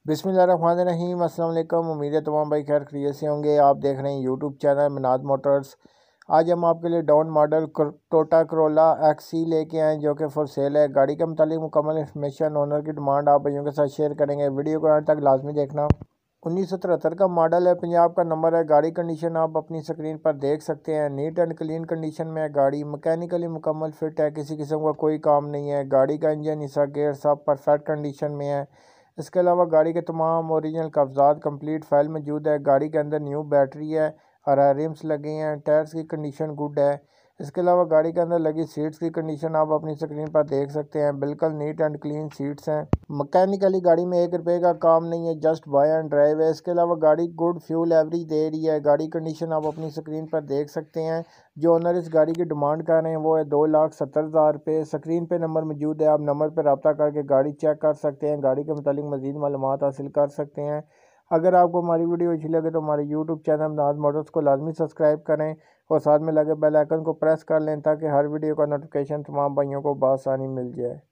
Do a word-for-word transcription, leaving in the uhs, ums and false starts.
बिस्मिल्लाहिर्रहमानिर्रहीम। अस्सलाम वालेकुम। उम्मीद है तमाम भाई खैर खैरियत से होंगे। आप देख रहे हैं यूट्यूब चैनल मिनाद मोटर्स। आज हम आपके लिए down model Toyota Corolla Axio लेके आए जो कि फॉर सेल है। गाड़ी के मुतालिक मुकम्मल इन्फॉर्मेशन, ओनर की डिमांड आप भाइयों के साथ शेयर करेंगे। वीडियो को अंत तक लाजमी देखना। उन्नीस सौ तिहत्तर का मॉडल है, पंजाब का नंबर है। गाड़ी कंडीशन आप अपनी स्क्रीन पर देख सकते हैं। नीट एंड क्लीन कंडीशन में है गाड़ी, मैकेनिकली मुकम्मल फिट है, किसी किस्म का कोई काम नहीं है। गाड़ी का इंजन हिस्सा गेयर सब परफेक्ट कंडीशन में है। इसके अलावा गाड़ी के तमाम ओरिजिनल कागजात कंप्लीट फाइल मौजूद है। गाड़ी के अंदर न्यू बैटरी है और रिम्स लगे हैं। टायर्स की कंडीशन गुड है। इसके अलावा गाड़ी के अंदर लगी सीट्स की कंडीशन आप अपनी स्क्रीन पर देख सकते हैं। बिल्कुल नीट एंड क्लीन सीट्स हैं। मैकेनिकली गाड़ी में एक रुपये का काम नहीं है, जस्ट बाय एंड ड्राइव है। इसके अलावा गाड़ी गुड फ्यूल एवरेज दे रही है। गाड़ी कंडीशन आप अपनी स्क्रीन पर देख सकते हैं। जो ओनर इस गाड़ी की डिमांड कर रहे हैं वो है दो लाख सत्तर हज़ार रुपये। स्क्रीन पे नंबर मौजूद है, आप नंबर पर रब्ता करके गाड़ी चेक कर सकते हैं। गाड़ी के मुतालिक मजीद मालूमात हासिल कर सकते हैं। अगर आपको हमारी वीडियो अच्छी लगे तो हमारे यूट्यूब चैनल मिनाद मोटर्स को लाजमी सब्सक्राइब करें और साथ में लगे बेल आइकन को प्रेस कर लें ताकि हर वीडियो का नोटिफिकेशन तमाम भाइयों को बआसानी मिल जाए।